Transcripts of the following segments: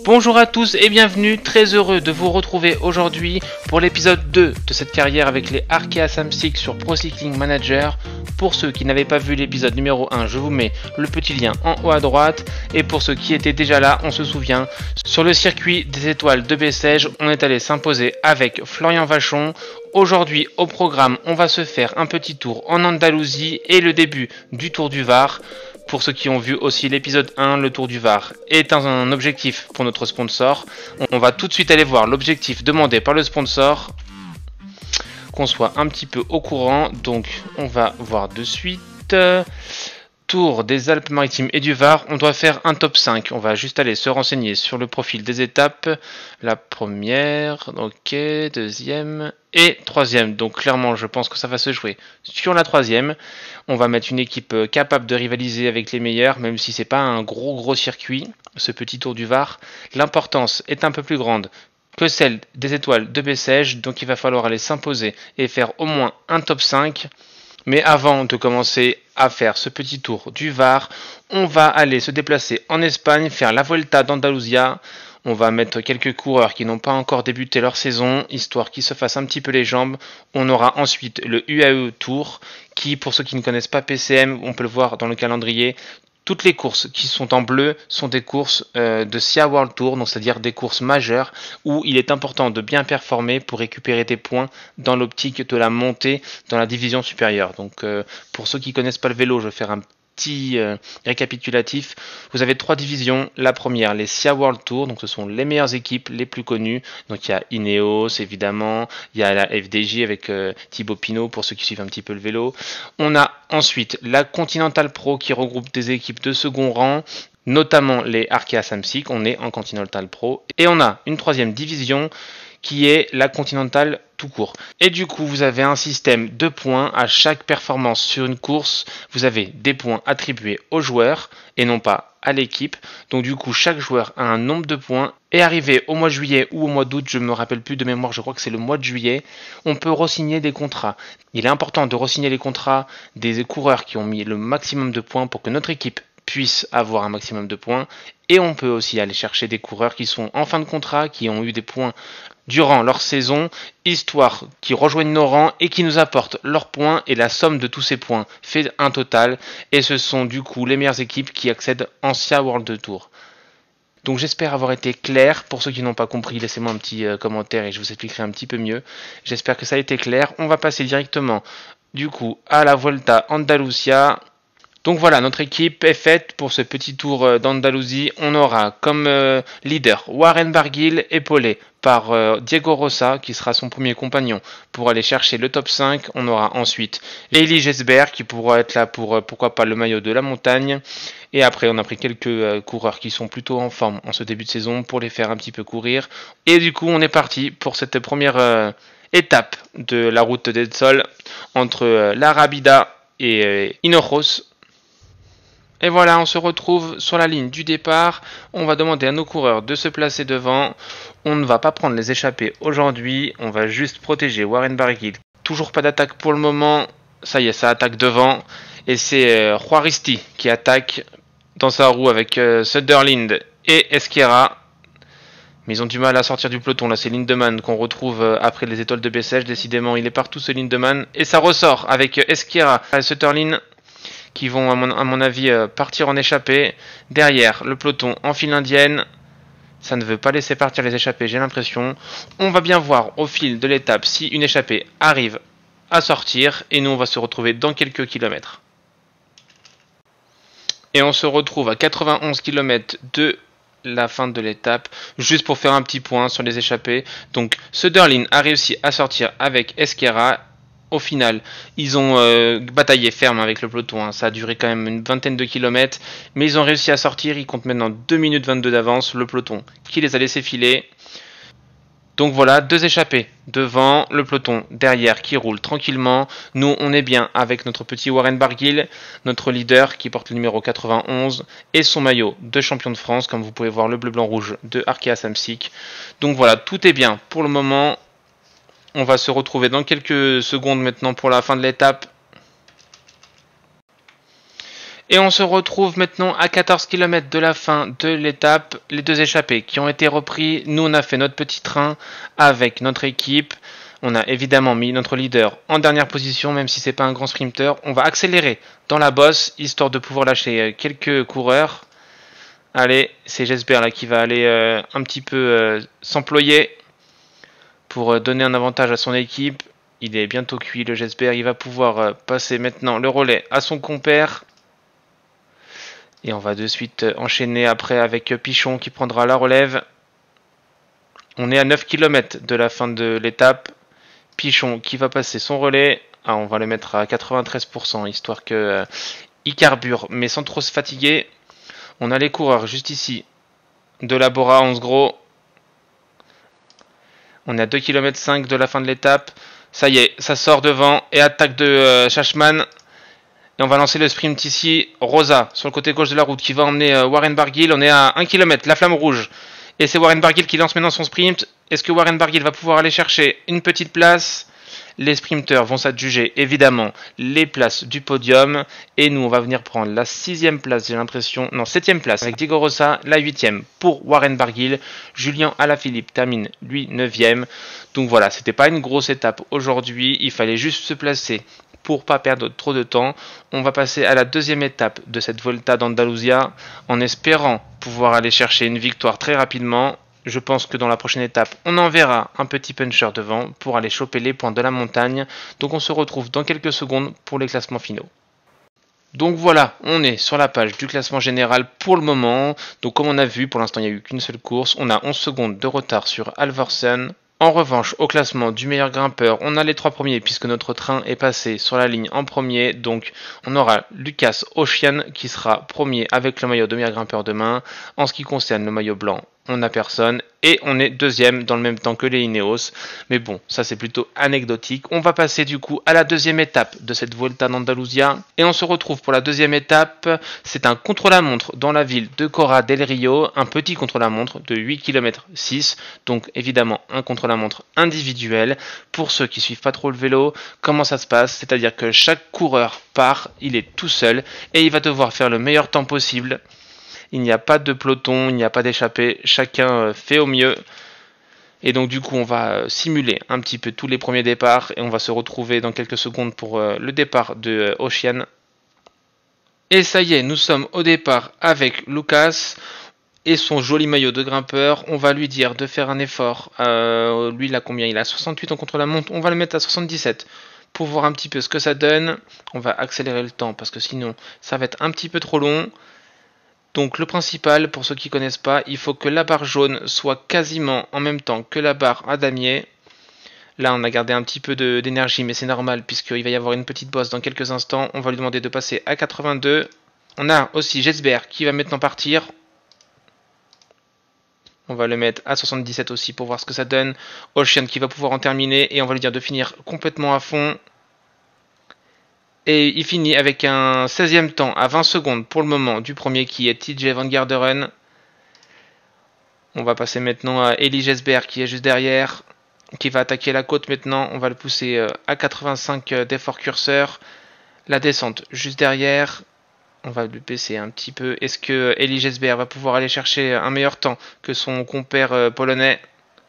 Bonjour à tous et bienvenue, très heureux de vous retrouver aujourd'hui pour l'épisode 2 de cette carrière avec les Arkea Samsic sur Pro Cycling Manager. Pour ceux qui n'avaient pas vu l'épisode numéro 1, je vous mets le petit lien en haut à droite. Et pour ceux qui étaient déjà là, on se souvient, sur le circuit des étoiles de Bessèges, on est allé s'imposer avec Florian Vachon. Aujourd'hui au programme, on va se faire un petit tour en Andalousie et le début du Tour du Var. Pour ceux qui ont vu aussi l'épisode 1, le Tour du Var est un objectif pour notre sponsor. On va tout de suite aller voir l'objectif demandé par le sponsor, qu'on soit un petit peu au courant. Donc on va voir de suite. Tour des Alpes-Maritimes et du Var, on doit faire un top 5. On va juste aller se renseigner sur le profil des étapes. La première, ok, deuxième et troisième. Donc clairement, je pense que ça va se jouer sur la troisième. On va mettre une équipe capable de rivaliser avec les meilleurs, même si c'est pas un gros circuit, ce petit Tour du Var. L'importance est un peu plus grande que celle des étoiles de Bessèges, donc il va falloir aller s'imposer et faire au moins un top 5. Mais avant de commencer à faire ce petit tour du Var, on va aller se déplacer en Espagne, faire la Vuelta d'Andalusia. On va mettre quelques coureurs qui n'ont pas encore débuté leur saison, histoire qu'ils se fassent un petit peu les jambes. On aura ensuite le UAE Tour, qui, pour ceux qui ne connaissent pas PCM, on peut le voir dans le calendrier. Toutes les courses qui sont en bleu sont des courses de SIA World Tour, donc c'est-à-dire des courses majeures où il est important de bien performer pour récupérer des points dans l'optique de la montée dans la division supérieure. Donc pour ceux qui ne connaissent pas le vélo, je vais faire un petit récapitulatif. Vous avez 3 divisions. La première, les SIA World Tour, donc ce sont les meilleures équipes, les plus connues. Donc il y a Ineos évidemment, il y a la FDJ avec Thibaut Pinot pour ceux qui suivent un petit peu le vélo. On a ensuite la Continental Pro qui regroupe des équipes de second rang, notamment les Arkea Samsic, on est en Continental Pro. Et on a une troisième division qui est la Continental tout court. Et du coup, vous avez un système de points à chaque performance sur une course. Vous avez des points attribués aux joueurs et non pas à l'équipe. Donc du coup, chaque joueur a un nombre de points. Et arrivé au mois de juillet ou au mois d'août, je ne me rappelle plus de mémoire, je crois que c'est le mois de juillet, on peut re-signer des contrats. Il est important de re-signer les contrats des coureurs qui ont mis le maximum de points pour que notre équipe puisse avoir un maximum de points. Et on peut aussi aller chercher des coureurs qui sont en fin de contrat, qui ont eu des points durant leur saison, histoire qu'ils rejoignent nos rangs et qui nous apportent leurs points, et la somme de tous ces points fait un total, et ce sont du coup les meilleures équipes qui accèdent en SIA World Tour. Donc j'espère avoir été clair. Pour ceux qui n'ont pas compris, laissez-moi un petit commentaire et je vous expliquerai un petit peu mieux. J'espère que ça a été clair. On va passer directement du coup à la Vuelta Andalusia. Donc voilà, notre équipe est faite pour ce petit tour d'Andalousie. On aura comme leader Warren Barguil, épaulé par Diego Rosa, qui sera son premier compagnon pour aller chercher le top 5. On aura ensuite Eli Gesbert, qui pourra être là pour, pourquoi pas, le maillot de la montagne. Et après, on a pris quelques coureurs qui sont plutôt en forme en ce début de saison pour les faire un petit peu courir. Et du coup, on est parti pour cette première étape de la route des Sols entre la Rábida et Hinojos. Et voilà, on se retrouve sur la ligne du départ. On va demander à nos coureurs de se placer devant. On ne va pas prendre les échappées aujourd'hui. On va juste protéger Warren Barguil. Toujours pas d'attaque pour le moment. Ça y est, ça attaque devant. Et c'est Juaristi qui attaque dans sa roue avec Söderlind et Esquerra. Mais ils ont du mal à sortir du peloton. Là, c'est Lindemann qu'on retrouve après les étoiles de Bessèges. Décidément, il est partout ce Lindemann. Et ça ressort avec Esquerra et Söderlind, qui vont à mon avis partir en échappée. Derrière, le peloton en file indienne. Ça ne veut pas laisser partir les échappées, j'ai l'impression. On va bien voir au fil de l'étape si une échappée arrive à sortir. Et nous, on va se retrouver dans quelques kilomètres. Et on se retrouve à 91 km de la fin de l'étape, juste pour faire un petit point sur les échappées. Donc Söderlind a réussi à sortir avec Esquerra. Au final, ils ont bataillé ferme avec le peloton, hein. Ça a duré quand même une vingtaine de kilomètres, mais ils ont réussi à sortir. Ils comptent maintenant 2 minutes 22 d'avance, le peloton qui les a laissés filer. Donc voilà, 2 échappés devant, le peloton derrière qui roule tranquillement. Nous, on est bien avec notre petit Warren Barguil, notre leader qui porte le numéro 91 et son maillot de champion de France, comme vous pouvez voir, le bleu-blanc-rouge de Arkea Samsic. Donc voilà, tout est bien pour le moment. On va se retrouver dans quelques secondes maintenant pour la fin de l'étape. Et on se retrouve maintenant à 14 km de la fin de l'étape. Les deux échappés qui ont été repris. Nous, on a fait notre petit train avec notre équipe. On a évidemment mis notre leader en dernière position, même si c'est pas un grand sprinter. On va accélérer dans la bosse, histoire de pouvoir lâcher quelques coureurs. Allez, c'est Jesper là qui va aller un petit peu s'employer pour donner un avantage à son équipe. Il est bientôt cuit le Jesper. Il va pouvoir passer maintenant le relais à son compère. Et on va de suite enchaîner après avec Pichon qui prendra la relève. On est à 9 km de la fin de l'étape. Pichon qui va passer son relais. Ah, on va le mettre à 93%, histoire que il carbure, mais sans trop se fatiguer. On a les coureurs juste ici. De la Bora 11 gros. On est à 2 km 5 de la fin de l'étape. Ça y est, ça sort devant. Et attaque de Shashman. Et on va lancer le sprint ici. Rosa, sur le côté gauche de la route, qui va emmener Warren Barguil. On est à 1 km, la flamme rouge. Et c'est Warren Barguil qui lance maintenant son sprint. Est-ce que Warren Barguil va pouvoir aller chercher une petite place? Les sprinteurs vont s'adjuger évidemment les places du podium. Et nous, on va venir prendre la 6ème place, j'ai l'impression. Non, 7ème place avec Diego Rosa. La 8ème pour Warren Barguil. Julien Alaphilippe termine, lui, 9ème. Donc voilà, c'était pas une grosse étape aujourd'hui. Il fallait juste se placer pour pas perdre trop de temps. On va passer à la deuxième étape de cette Volta d'Andalusia en espérant pouvoir aller chercher une victoire très rapidement. Je pense que dans la prochaine étape, on enverra un petit puncher devant pour aller choper les points de la montagne. Donc on se retrouve dans quelques secondes pour les classements finaux. Donc voilà, on est sur la page du classement général pour le moment. Donc comme on a vu, pour l'instant il n'y a eu qu'une seule course. On a 11 secondes de retard sur Alversen. En revanche, au classement du meilleur grimpeur, on a les 3 premiers puisque notre train est passé sur la ligne en premier. Donc on aura Lucas Ocean qui sera premier avec le maillot de meilleur grimpeur demain. En ce qui concerne le maillot blanc, on n'a personne. Et on est deuxième dans le même temps que les Ineos. Mais bon, ça c'est plutôt anecdotique. On va passer du coup à la deuxième étape de cette Volta d'Andalusia. Et on se retrouve pour la deuxième étape. C'est un contre-la-montre dans la ville de Cora del Rio. Un petit contre-la-montre de 8 km 6. Donc évidemment un contre-la-montre individuel. Pour ceux qui suivent pas trop le vélo, comment ça se passe? C'est-à-dire que chaque coureur part, il est tout seul. Et il va devoir faire le meilleur temps possible. Il n'y a pas de peloton, il n'y a pas d'échappée, chacun fait au mieux. Et donc du coup on va simuler un petit peu tous les premiers départs et on va se retrouver dans quelques secondes pour le départ de Ocean. Et ça y est, nous sommes au départ avec Lucas et son joli maillot de grimpeur. On va lui dire de faire un effort. Lui il a combien? Il a 68 en contre-la-montre, on va le mettre à 77. Pour voir un petit peu ce que ça donne. On va accélérer le temps parce que sinon ça va être un petit peu trop long. Donc le principal, pour ceux qui ne connaissent pas, il faut que la barre jaune soit quasiment en même temps que la barre à damier. Là on a gardé un petit peu d'énergie mais c'est normal puisqu'il va y avoir une petite bosse dans quelques instants. On va lui demander de passer à 82. On a aussi Jesper qui va maintenant partir. On va le mettre à 77 aussi pour voir ce que ça donne. Ocean qui va pouvoir en terminer et on va lui dire de finir complètement à fond. Et il finit avec un 16e temps à 20 secondes pour le moment du premier qui est TJ Van Garderen. On va passer maintenant à Eli Jesper qui est juste derrière, qui va attaquer la côte maintenant. On va le pousser à 85 d'effort curseur. La descente juste derrière. On va le baisser un petit peu. Est-ce que Eli Jesper va pouvoir aller chercher un meilleur temps que son compère polonais?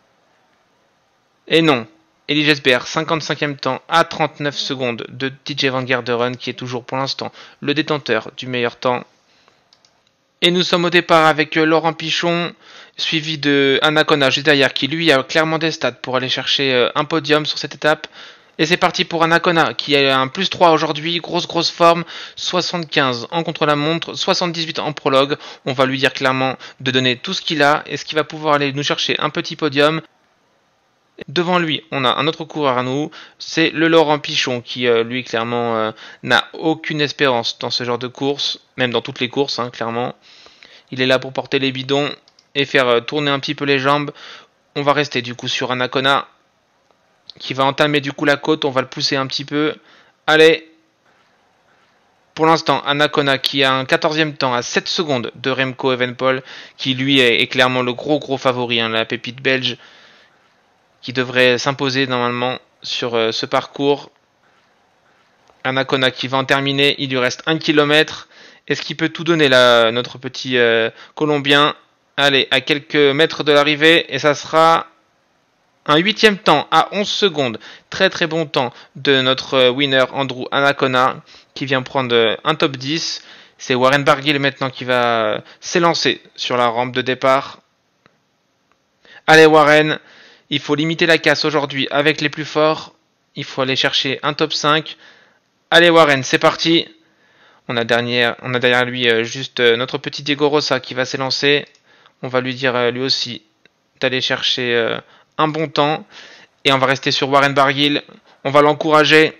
Et non. Eli Jesper, 55e temps à 39 secondes de TJ Van Garderen qui est toujours pour l'instant le détenteur du meilleur temps. Et nous sommes au départ avec Laurent Pichon, suivi de Anacona juste derrière qui lui a clairement des stats pour aller chercher un podium sur cette étape. Et c'est parti pour Anacona qui a un plus 3 aujourd'hui, grosse forme, 75 en contre-la-montre, 78 en prologue. On va lui dire clairement de donner tout ce qu'il a. Est-ce qu'il va pouvoir aller nous chercher un petit podium? Devant lui, on a un autre coureur à nous, c'est le Laurent Pichon qui, lui, clairement, n'a aucune espérance dans ce genre de course, même dans toutes les courses, hein, clairement. Il est là pour porter les bidons et faire tourner un petit peu les jambes. On va rester du coup sur Anacona qui va entamer du coup la côte, on va le pousser un petit peu. Allez! Pour l'instant, Anacona qui a un 14e temps à 7 secondes de Remco Evenepoel, qui lui est clairement le gros favori, hein, la pépite belge, qui devrait s'imposer normalement sur ce parcours. Anacona qui va en terminer, il lui reste 1 km Est-ce qu'il peut tout donner là, notre petit Colombien? Allez, à quelques mètres de l'arrivée, et ça sera un 8e temps à 11 secondes. Très très bon temps de notre winner Andrew Anacona qui vient prendre un top 10. C'est Warren Barguil maintenant qui va s'élancer sur la rampe de départ. Allez Warren, il faut limiter la casse aujourd'hui avec les plus forts. Il faut aller chercher un top 5. Allez Warren, c'est parti. On a derrière lui juste notre petit Diego Rosa qui va s'élancer. On va lui dire lui aussi d'aller chercher un bon temps. Et on va rester sur Warren Barguil. On va l'encourager.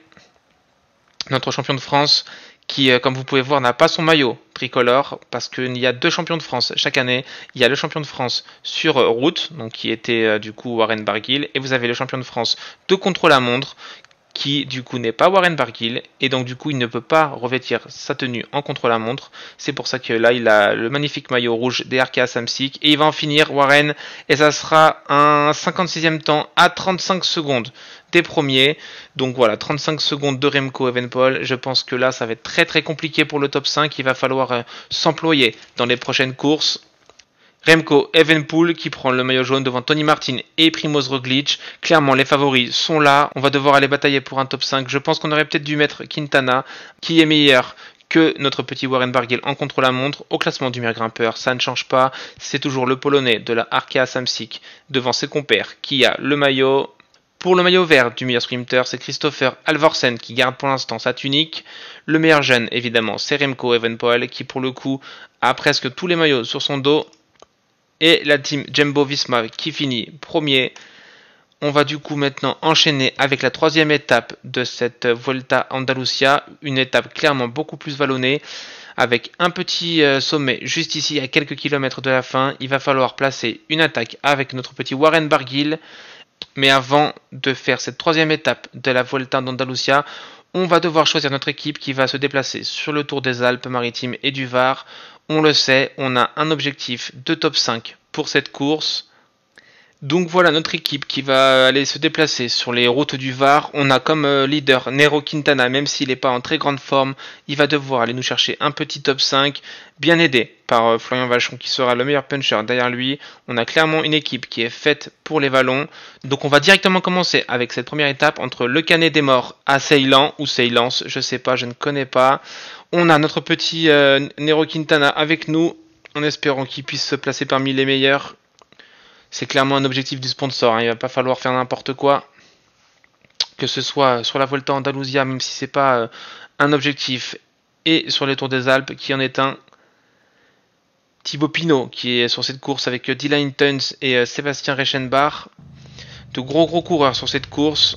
Notre champion de France qui, comme vous pouvez voir, n'a pas son maillot tricolore parce qu'il y a 2 champions de France chaque année. Il y a le champion de France sur route, donc qui était du coup Warren Barguil. Et vous avez le champion de France de contre-la-montre qui du coup n'est pas Warren Barguil et donc du coup il ne peut pas revêtir sa tenue en contre-la-montre. C'est pour ça que là il a le magnifique maillot rouge des Arkea Samsic et il va en finir Warren et ça sera un 56e temps à 35 secondes des premiers. Donc voilà, 35 secondes de Remco Evenepoel. Je pense que là ça va être très très compliqué pour le top 5. Il va falloir s'employer dans les prochaines courses. Remco Evenepoel qui prend le maillot jaune devant Tony Martin et Primoz Roglic. Clairement, les favoris sont là. On va devoir aller batailler pour un top 5. Je pense qu'on aurait peut-être dû mettre Quintana, qui est meilleur que notre petit Warren Barguil en contre-la-montre. Au classement du meilleur grimpeur, ça ne change pas. C'est toujours le Polonais de la Arkea Samsic devant ses compères qui a le maillot. Pour le maillot vert du meilleur sprinter, c'est Christopher Halvorsen qui garde pour l'instant sa tunique. Le meilleur jeune, évidemment, c'est Remco Evenepoel qui pour le coup a presque tous les maillots sur son dos. Et la team Jumbo-Visma qui finit premier. On va du coup maintenant enchaîner avec la 3e étape de cette Vuelta Andalusia. Une étape clairement beaucoup plus vallonnée. Avec un petit sommet juste ici à quelques kilomètres de la fin. Il va falloir placer une attaque avec notre petit Warren Barguil. Mais avant de faire cette 3e étape de la Vuelta d'Andalusia, on va devoir choisir notre équipe qui va se déplacer sur le Tour des Alpes-Maritimes et du Var. On le sait, on a un objectif de top 5 pour cette course. Donc voilà notre équipe qui va aller se déplacer sur les routes du Var. On a comme leader Nairo Quintana, même s'il n'est pas en très grande forme, il va devoir aller nous chercher un petit top 5, bien aidé par Florian Vachon qui sera le meilleur puncher derrière lui. On a clairement une équipe qui est faite pour les vallons. Donc on va directement commencer avec cette première étape entre le Canet des Morts à Ceylan ou Ceylance, je sais pas, je ne connais pas. On a notre petit Nairo Quintana avec nous, en espérant qu'il puisse se placer parmi les meilleurs. C'est clairement un objectif du sponsor, hein. Il va pas falloir faire n'importe quoi. Que ce soit sur la Vuelta Andalusia, même si c'est pas un objectif, et sur les Tours des Alpes, qui en est un. Thibaut Pinot, qui est sur cette course avec Dylan Teuns et Sébastien Reichenbach. De gros coureurs sur cette course.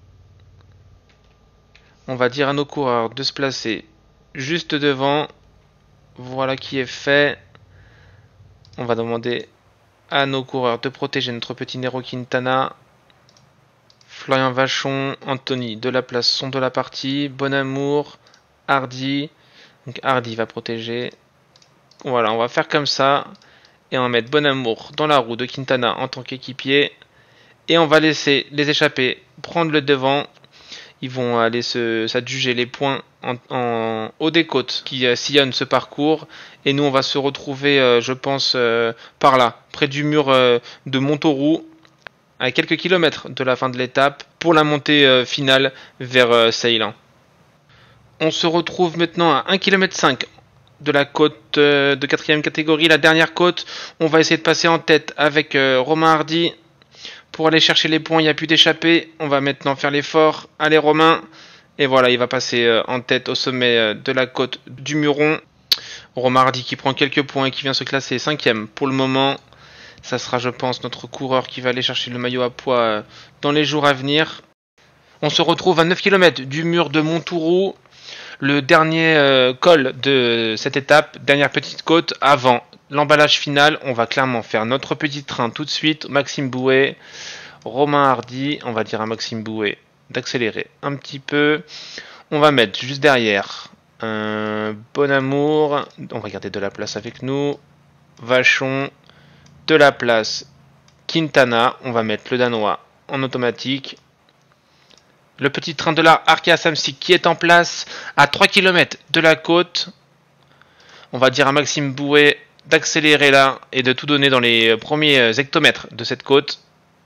On va dire à nos coureurs de se placer juste devant. Voilà qui est fait. On va demander à nos coureurs de protéger notre petit Nairo Quintana. Florian Vachon, Anthony de la place sont de la partie. Bonamour, Hardy. Donc Hardy va protéger. Voilà, on va faire comme ça. Et on va mettre Bonamour dans la roue de Quintana en tant qu'équipier. Et on va laisser les échappés prendre le devant. Ils vont aller s'adjuger les points en haut des côtes qui sillonnent ce parcours. Et nous, on va se retrouver, je pense, par là, près du mur de Montauroux, à quelques kilomètres de la fin de l'étape, pour la montée finale vers Ceylan. On se retrouve maintenant à 1,5 km de la côte de 4e catégorie, la dernière côte. On va essayer de passer en tête avec Romain Hardy. Pour aller chercher les points, il n'y a plus d'échappée. On va maintenant faire l'effort. Allez Romain. Et voilà, il va passer en tête au sommet de la côte du Muron. Romain Hardy qui prend quelques points et qui vient se classer 5e pour le moment. Ça sera, je pense, notre coureur qui va aller chercher le maillot à poids dans les jours à venir. On se retrouve à 9 km du mur de Montauroux. Le dernier col de cette étape, dernière petite côte avant l'emballage final. On va clairement faire notre petit train tout de suite. Maxime Bouet, Romain Hardy, on va dire à Maxime Bouet d'accélérer un petit peu. On va mettre juste derrière un Bonamour. On va garder de la place avec nous. Vachon, de la place Quintana. On va mettre le Danois en automatique. Le petit train de la Arkea Samsic qui est en place à 3 km de la côte. On va dire à Maxime Bouet d'accélérer là et de tout donner dans les premiers hectomètres de cette côte.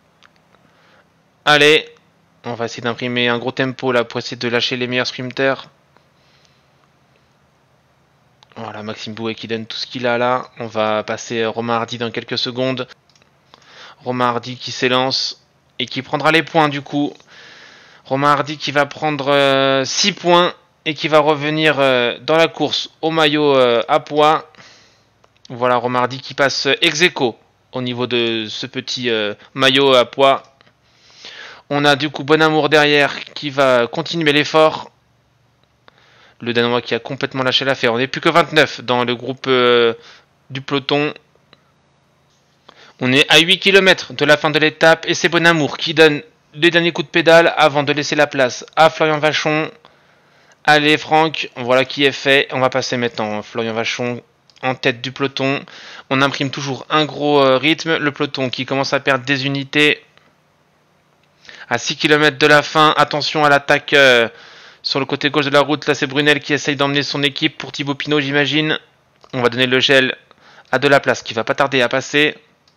Allez, on va essayer d'imprimer un gros tempo là pour essayer de lâcher les meilleurs sprinters. Voilà, Maxime Bouet qui donne tout ce qu'il a là. On va passer Romain Hardy dans quelques secondes. Romain Hardy qui s'élance et qui prendra les points du coup. Romain Hardy qui va prendre 6 points et qui va revenir dans la course au maillot à poids. Voilà, Romain Hardy qui passe ex aequo au niveau de ce petit maillot à poids. On a du coup Bonamour derrière qui va continuer l'effort. Le Danois qui a complètement lâché l'affaire. On n'est plus que 29 dans le groupe du peloton. On est à 8 km de la fin de l'étape et c'est Bonamour qui donne les derniers coups de pédale avant de laisser la place à Florian Vachon. Allez Franck, voilà qui est fait. On va passer maintenant Florian Vachon en tête du peloton. On imprime toujours un gros rythme. Le peloton qui commence à perdre des unités. À 6 km de la fin, attention à l'attaque sur le côté gauche de la route. Là c'est Brunel qui essaye d'emmener son équipe pour Thibaut Pinot j'imagine. On va donner le gel à de la place qui va pas tarder à passer.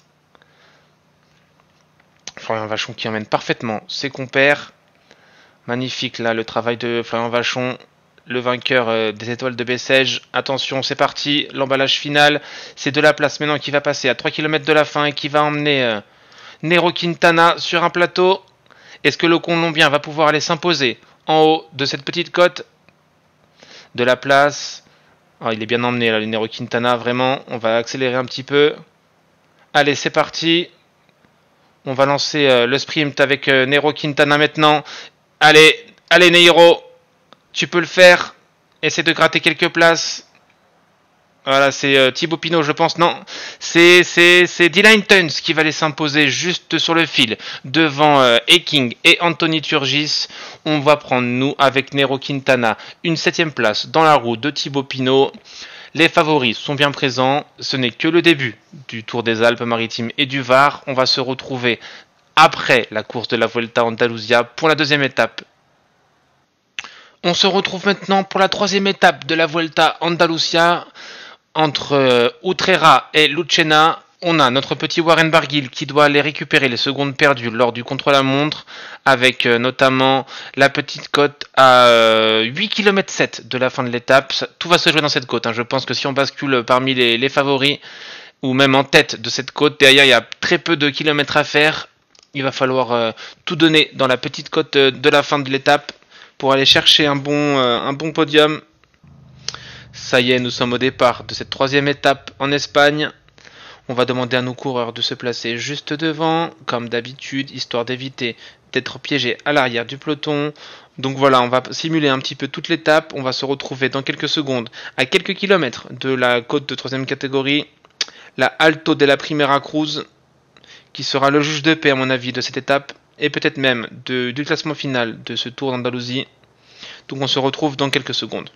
Florian Vachon qui emmène parfaitement ses compères. Magnifique là le travail de Florian Vachon, le vainqueur des étoiles de Bessèges. Attention, c'est parti, l'emballage final. C'est de la place maintenant qui va passer à 3 km de la fin et qui va emmener Nero Quintana sur un plateau. Est-ce que le Colombien va pouvoir aller s'imposer en haut de cette petite côte? De la place. Oh, il est bien emmené là, le Nero Quintana, vraiment. On va accélérer un petit peu. Allez, c'est parti. On va lancer le sprint avec Nero Quintana maintenant. Allez, allez Nero, tu peux le faire. Essaie de gratter quelques places. Voilà, c'est Thibaut Pinot, je pense. Non, c'est Dylan Tuns qui va aller s'imposer juste sur le fil devant Eking et Anthony Turgis. On va prendre, nous, avec Nero Quintana, une 7ème place dans la roue de Thibaut Pinot. Les favoris sont bien présents. Ce n'est que le début du Tour des Alpes-Maritimes et du Var. On va se retrouver après la course de la Vuelta Andalusia pour la 2e étape. On se retrouve maintenant pour la 3e étape de la Vuelta Andalusia entre Utrera et Lucena. On a notre petit Warren Barguil qui doit aller récupérer les secondes perdues lors du contre-la-montre avec notamment la petite côte à 8 km 7 de la fin de l'étape. Tout va se jouer dans cette côte. Je pense que si on bascule parmi les favoris ou même en tête de cette côte, derrière il y a très peu de kilomètres à faire. Il va falloir tout donner dans la petite côte de la fin de l'étape pour aller chercher un bon podium. Ça y est, nous sommes au départ de cette 3e étape en Espagne. On va demander à nos coureurs de se placer juste devant, comme d'habitude, histoire d'éviter d'être piégés à l'arrière du peloton. Donc voilà, on va simuler un petit peu toute l'étape. On va se retrouver dans quelques secondes à quelques kilomètres de la côte de 3e catégorie, la Alto de la Primera Cruz, qui sera le juge de paix à mon avis de cette étape, et peut-être même du classement final de ce Tour d'Andalousie. Donc on se retrouve dans quelques secondes.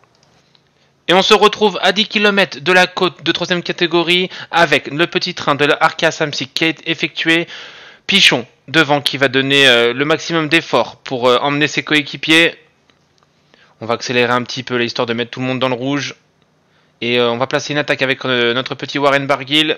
Et on se retrouve à 10 km de la côte de 3e catégorie avec le petit train de la Arkea Samsic qui a été effectué. Pichon devant qui va donner le maximum d'efforts pour emmener ses coéquipiers. On va accélérer un petit peu l'histoire de mettre tout le monde dans le rouge. Et on va placer une attaque avec notre petit Warren Barguil.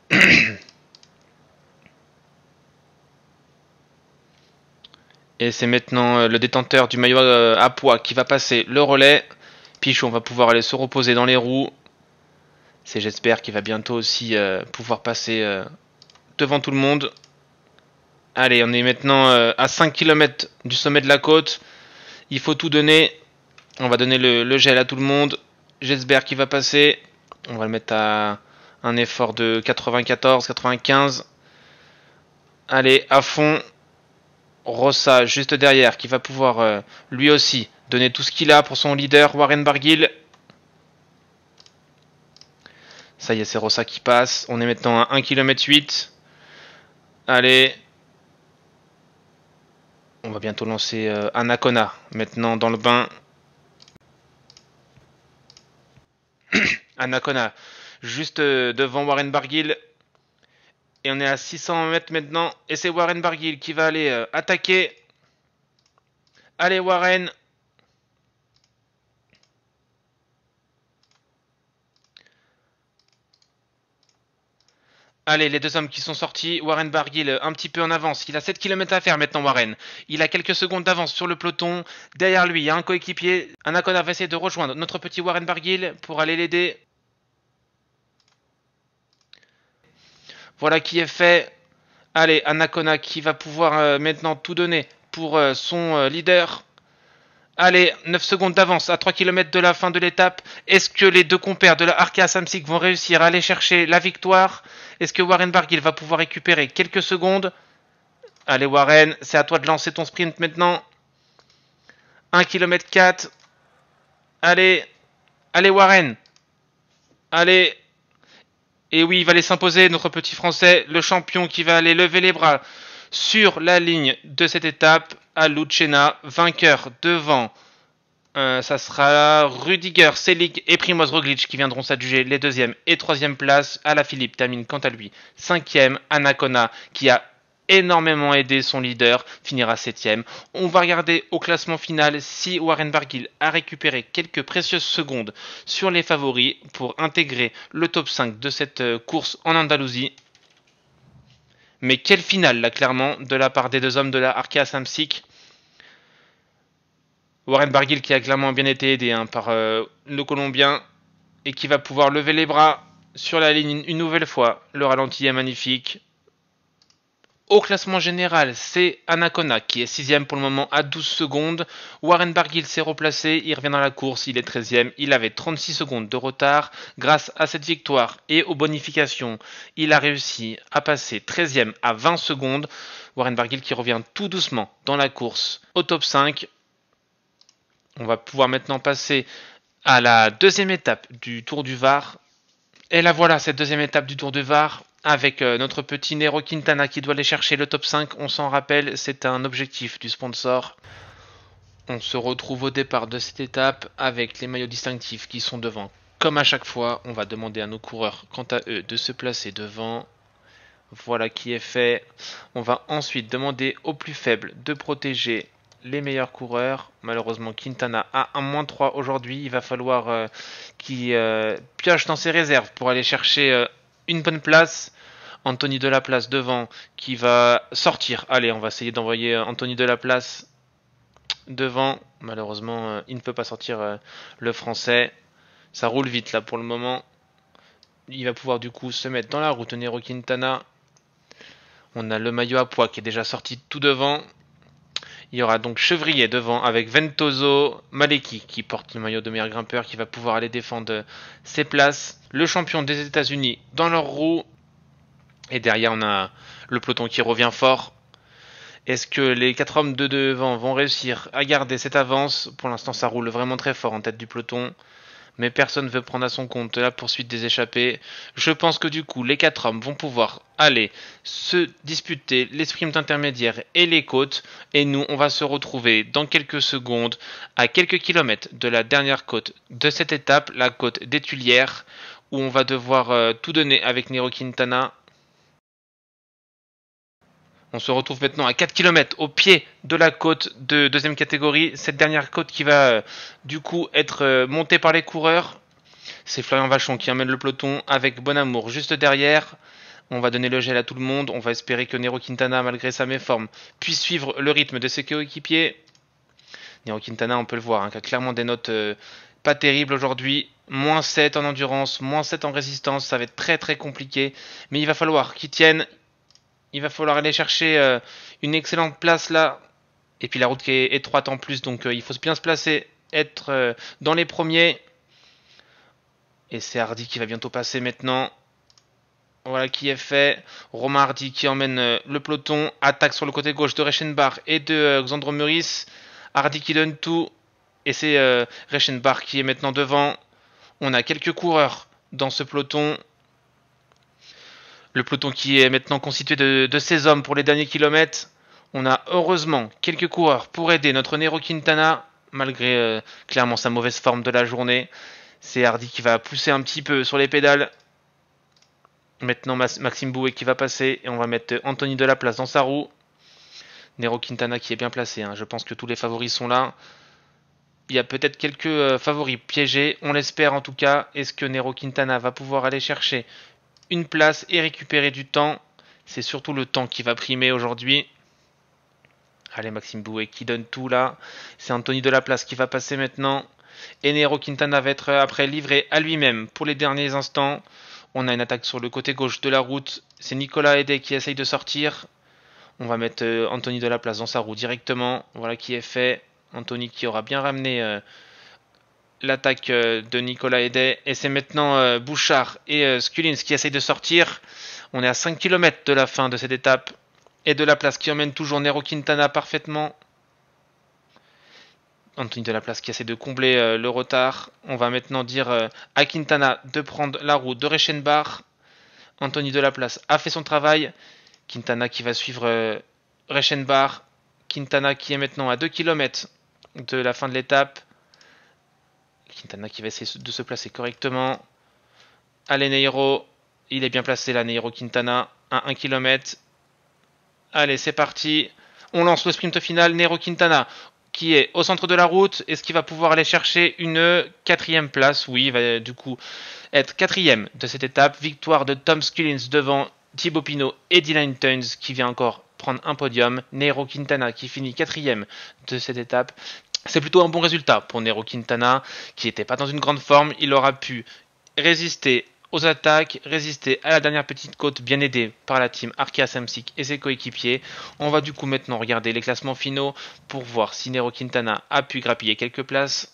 Et c'est maintenant le détenteur du maillot à poids qui va passer le relais. Pichon va pouvoir aller se reposer dans les roues. C'est j'espère qu'il va bientôt aussi pouvoir passer devant tout le monde. Allez, on est maintenant à 5 km du sommet de la côte. Il faut tout donner. On va donner le gel à tout le monde. J'espère qu'il va passer. On va le mettre à un effort de 94-95. Allez, à fond. Rossa juste derrière qui va pouvoir lui aussi donner tout ce qu'il a pour son leader Warren Barguil. Ça y est, c'est Rossa qui passe. On est maintenant à 1 km 8. Allez. On va bientôt lancer Anacona maintenant dans le bain. Anacona juste devant Warren Barguil. Et on est à 600 mètres maintenant. Et c'est Warren Barguil qui va aller attaquer. Allez Warren. Allez, les deux hommes qui sont sortis. Warren Barguil un petit peu en avance. Il a 7 km à faire maintenant, Warren. Il a quelques secondes d'avance sur le peloton. Derrière lui, il y a un coéquipier. Anaconda va essayer de rejoindre notre petit Warren Barguil pour aller l'aider. Voilà qui est fait. Allez, Anaconda qui va pouvoir maintenant tout donner pour son leader. Allez, 9 secondes d'avance à 3 km de la fin de l'étape. Est-ce que les deux compères de la Arkea Samsic vont réussir à aller chercher la victoire? Est-ce que Warren Barguil va pouvoir récupérer quelques secondes? Allez Warren, c'est à toi de lancer ton sprint maintenant. 1 km 4. Allez, allez Warren. Allez. Et oui, il va aller s'imposer, notre petit Français, le champion qui va aller lever les bras sur la ligne de cette étape à Lucena, vainqueur devant. Ça sera Rudiger, Selig et Primoz Roglic qui viendront s'adjuger les deuxième et troisième places. Alaphilippe termine quant à lui cinquième. Anaconda qui a énormément aidé son leader finira septième. On va regarder au classement final si Warren Barguil a récupéré quelques précieuses secondes sur les favoris pour intégrer le top 5 de cette course en Andalousie. Mais quelle finale là clairement de la part des deux hommes de la Arkea Samsic. Warren Barguil qui a clairement bien été aidé par le Colombien et qui va pouvoir lever les bras sur la ligne une nouvelle fois. Le ralenti est magnifique. Au classement général, c'est Anaconda qui est 6ème pour le moment à 12 secondes. Warren Barguil s'est replacé, il revient dans la course, il est 13ème. Il avait 36 secondes de retard. Grâce à cette victoire et aux bonifications, il a réussi à passer 13ème à 20 secondes. Warren Barguil qui revient tout doucement dans la course au top 5. On va pouvoir maintenant passer à la deuxième étape du Tour du Var. Et là voilà, cette deuxième étape du Tour du Var avec notre petit Nairo Quintana qui doit aller chercher le top 5. On s'en rappelle, c'est un objectif du sponsor. On se retrouve au départ de cette étape avec les maillots distinctifs qui sont devant. Comme à chaque fois, on va demander à nos coureurs, quant à eux, de se placer devant. Voilà qui est fait. On va ensuite demander aux plus faibles de protéger les meilleurs coureurs. Malheureusement, Quintana a un -3 aujourd'hui. Il va falloir qu'il pioche dans ses réserves pour aller chercher une bonne place. Anthony Delaplace devant qui va sortir. Allez, on va essayer d'envoyer Anthony Delaplace devant. Malheureusement, il ne peut pas sortir le français. Ça roule vite là pour le moment. Il va pouvoir du coup se mettre dans la route Nairo Quintana. On a le maillot à pois qui est déjà sorti tout devant. Il y aura donc Chevrier devant avec Ventoso, Maleki qui porte le maillot de meilleur grimpeur qui va pouvoir aller défendre ses places. Le champion des États-Unis dans leur roue. Et derrière on a le peloton qui revient fort. Est-ce que les 4 hommes de devant vont réussir à garder cette avance? Pour l'instant ça roule vraiment très fort en tête du peloton. Mais personne ne veut prendre à son compte la poursuite des échappés. Je pense que du coup, les 4 hommes vont pouvoir aller se disputer les sprints intermédiaires et les côtes. Et nous, on va se retrouver dans quelques secondes à quelques kilomètres de la dernière côte de cette étape, la côte des Tuilières, où on va devoir tout donner avec Nairo Quintana. On se retrouve maintenant à 4 km au pied de la côte de deuxième catégorie. Cette dernière côte qui va du coup être montée par les coureurs. C'est Florian Vachon qui emmène le peloton avec Bonamour juste derrière. On va donner le gel à tout le monde. On va espérer que Nairo Quintana, malgré sa méforme, puisse suivre le rythme de ses coéquipiers. Nairo Quintana, on peut le voir, qui a clairement des notes pas terribles aujourd'hui. -7 en endurance, -7 en résistance. Ça va être très très compliqué. Mais il va falloir qu'il tienne. Il va falloir aller chercher une excellente place là. Et puis la route qui est étroite en plus. Donc il faut bien se placer. Être dans les premiers. Et c'est Hardy qui va bientôt passer maintenant. Voilà qui est fait. Romain Hardy qui emmène le peloton. Attaque sur le côté gauche de Reichenbach et de Xandro Meurice. Hardy qui donne tout. Et c'est Reichenbach qui est maintenant devant. On a quelques coureurs dans ce peloton. Le peloton qui est maintenant constitué de 16 hommes pour les derniers kilomètres. On a heureusement quelques coureurs pour aider notre Nairo Quintana, malgré clairement sa mauvaise forme de la journée. C'est Hardy qui va pousser un petit peu sur les pédales. Maintenant Maxime Bouet qui va passer et on va mettre Anthony Delaplace dans sa roue. Nairo Quintana qui est bien placé. Je pense que tous les favoris sont là. Il y a peut-être quelques favoris piégés, on l'espère en tout cas. Est-ce que Nairo Quintana va pouvoir aller chercher une place et récupérer du temps. C'est surtout le temps qui va primer aujourd'hui. Allez, Maxime Bouet qui donne tout là. C'est Anthony Delaplace qui va passer maintenant. Et Nairo Quintana va être après livré à lui-même pour les derniers instants. On a une attaque sur le côté gauche de la route. C'est Nicolas Hédet qui essaye de sortir. On va mettre Anthony Delaplace dans sa roue directement. Voilà qui est fait. Anthony qui aura bien ramené l'attaque de Nicolas Hédet. Et c'est maintenant Bouchard et Scullins qui essayent de sortir. On est à 5 km de la fin de cette étape. Et Delaplace qui emmène toujours Nairo Quintana parfaitement. Anthony Delaplace qui essaie de combler le retard. On va maintenant dire à Quintana de prendre la route de Reichenbach. Anthony Delaplace a fait son travail. Quintana qui va suivre Reichenbach. Quintana qui est maintenant à 2 km de la fin de l'étape. Quintana qui va essayer de se placer correctement. Allez Nairo. Il est bien placé là, Nairo Quintana, à 1 km. Allez, c'est parti. On lance le sprint final. Nairo Quintana qui est au centre de la route. Est-ce qu'il va pouvoir aller chercher une 4e place? Oui, il va du coup être 4e de cette étape. Victoire de Tom Scullins devant Thibaut Pinot et Dylan Teuns qui vient encore prendre un podium. Nairo Quintana qui finit 4e de cette étape. C'est plutôt un bon résultat pour Nairo Quintana qui n'était pas dans une grande forme. Il aura pu résister aux attaques, résister à la dernière petite côte, bien aidé par la team Arkea Samsic et ses coéquipiers. On va du coup maintenant regarder les classements finaux pour voir si Nairo Quintana a pu grappiller quelques places.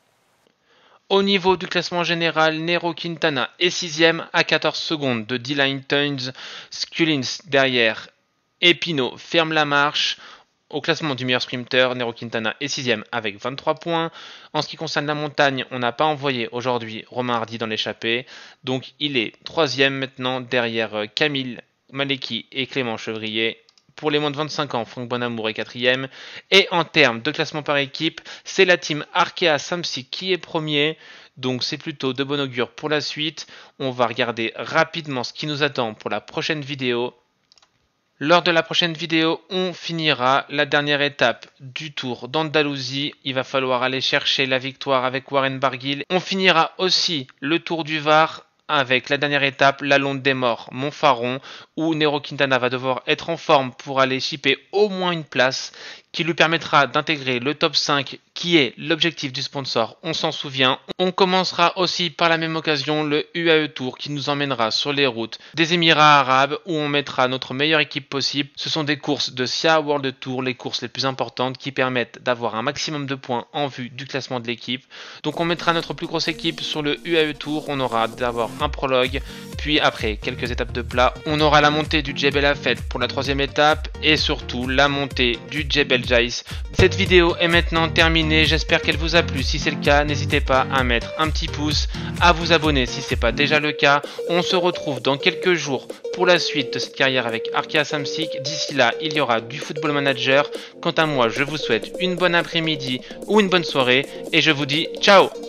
Au niveau du classement général, Nairo Quintana est 6e à 14 secondes de Dylan Teuns. Scullins derrière et Pinot ferme la marche. Au classement du meilleur sprinter, Nairo Quintana est 6e avec 23 points. En ce qui concerne la montagne, on n'a pas envoyé aujourd'hui Romain Hardy dans l'échappée. Donc il est 3e maintenant derrière Camille Maleki et Clément Chevrier. Pour les moins de 25 ans, Franck Bonamour est 4e. Et en termes de classement par équipe, c'est la team Arkea Samsic qui est premier. Donc c'est plutôt de bon augure pour la suite. On va regarder rapidement ce qui nous attend pour la prochaine vidéo. Lors de la prochaine vidéo, on finira la dernière étape du Tour d'Andalousie. Il va falloir aller chercher la victoire avec Warren Barguil. On finira aussi le Tour du Var avec la dernière étape, la Londe des Morts, Montfaron, où Nairo Quintana va devoir être en forme pour aller chipper au moins une place qui lui permettra d'intégrer le top 5 qui est l'objectif du sponsor, on s'en souvient. On commencera aussi par la même occasion le UAE Tour qui nous emmènera sur les routes des Émirats Arabes où on mettra notre meilleure équipe possible. Ce sont des courses de SIA World Tour, les courses les plus importantes qui permettent d'avoir un maximum de points en vue du classement de l'équipe. Donc on mettra notre plus grosse équipe sur le UAE Tour, on aura d'abord un prologue, puis après quelques étapes de plat, on aura la montée du Djebel Hafed pour la 3e étape et surtout la montée du Djebel Jais. Cette vidéo est maintenant terminée, j'espère qu'elle vous a plu. Si c'est le cas, n'hésitez pas à mettre un petit pouce, à vous abonner si ce n'est pas déjà le cas. On se retrouve dans quelques jours pour la suite de cette carrière avec Arkea Samsic. D'ici là, il y aura du Football Manager. Quant à moi, je vous souhaite une bonne après-midi ou une bonne soirée et je vous dis ciao!